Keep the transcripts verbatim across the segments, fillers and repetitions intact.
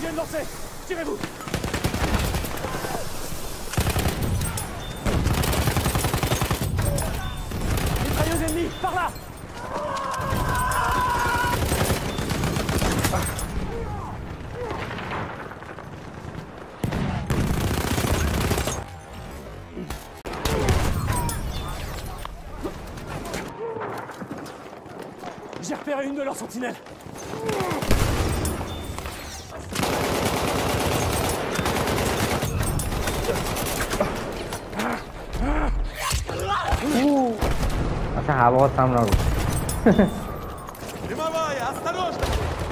vient de lancer. Tirez-vous. Mitrailleuse ennemie, par là. J'ai repéré une de leurs sentinelles. هوا هم نگو Дымовая, осторожно!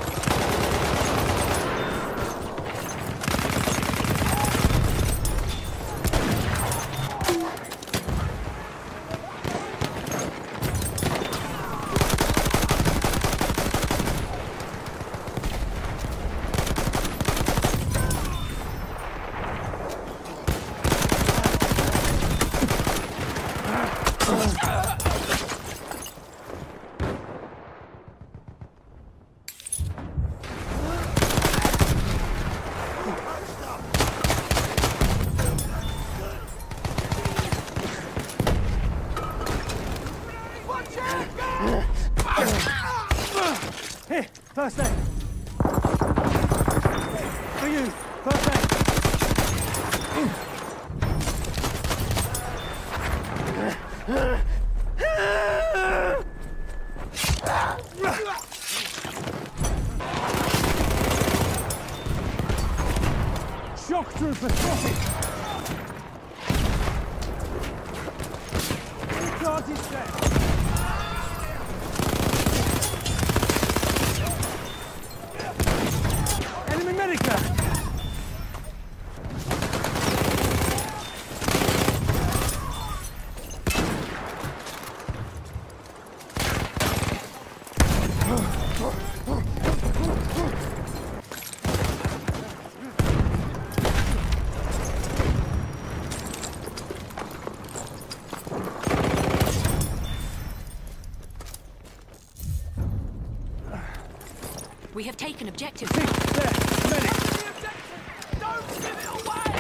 Here, first aid. For you, first aid. Shock trooper spotted. Guard is set. Enemy medica! We have taken objective. There, medic! Don't give it away!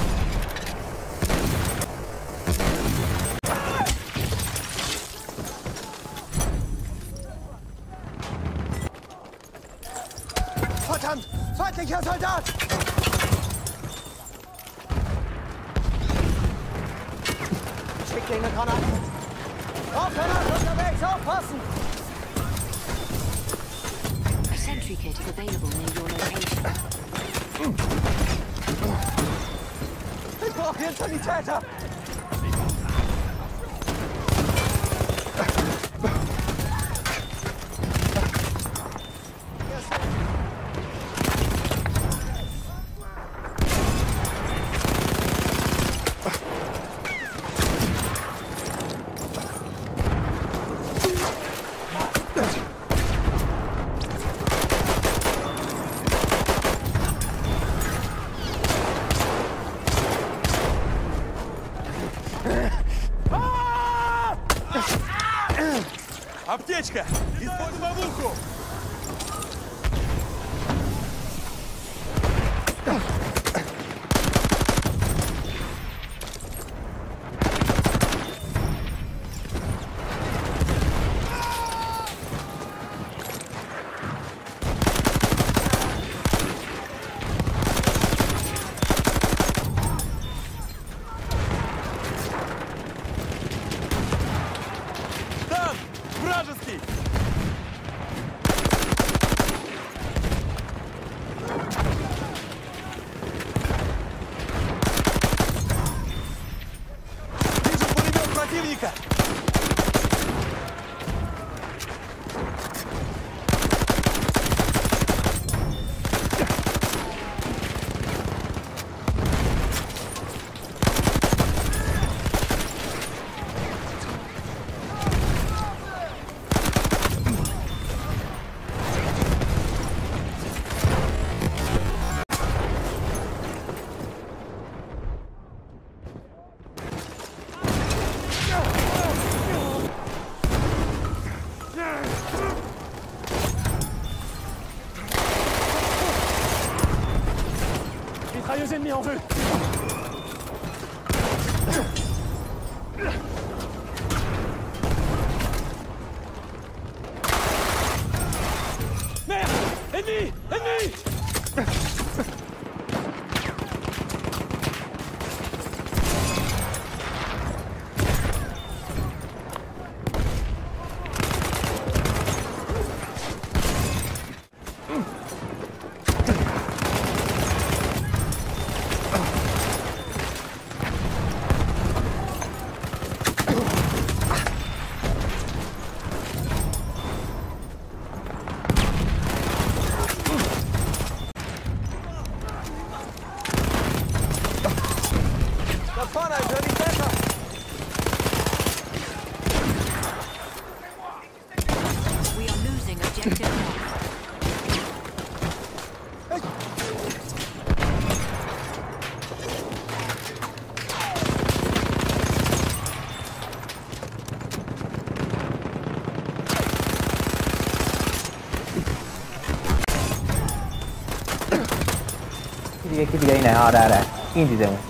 Verdammt! Feindlicher Soldat! Schicklinge Granaten! Aufhören! Unterwegs! Aufpassen! A sentry kit is available near your location. Ich brauche hier einen Sanitäter! Аптечка! Используй ловушку! Вражеский! Mitrailleuse ennemie en vue. Merde! Ennemi! Ennemi! Da vorne, ich höre die Täter! We are losing objective one. cái cái gì này họ ra đây cái gì vậy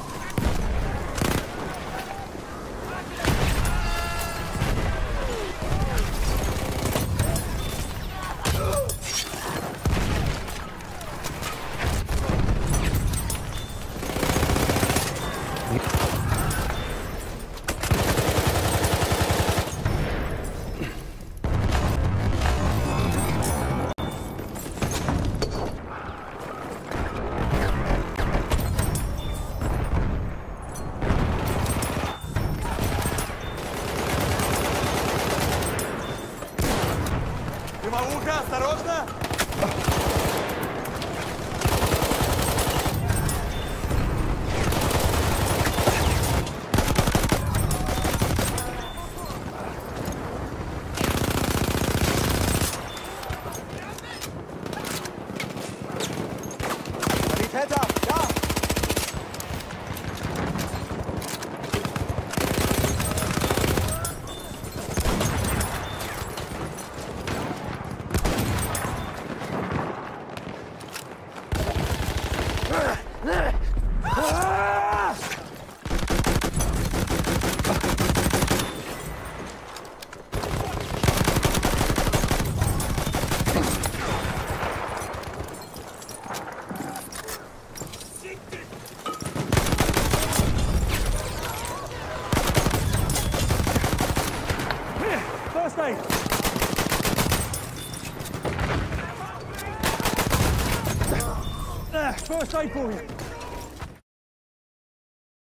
Дымовуха, осторожно! Die Täter! Ja! First aid. There, first aid for you.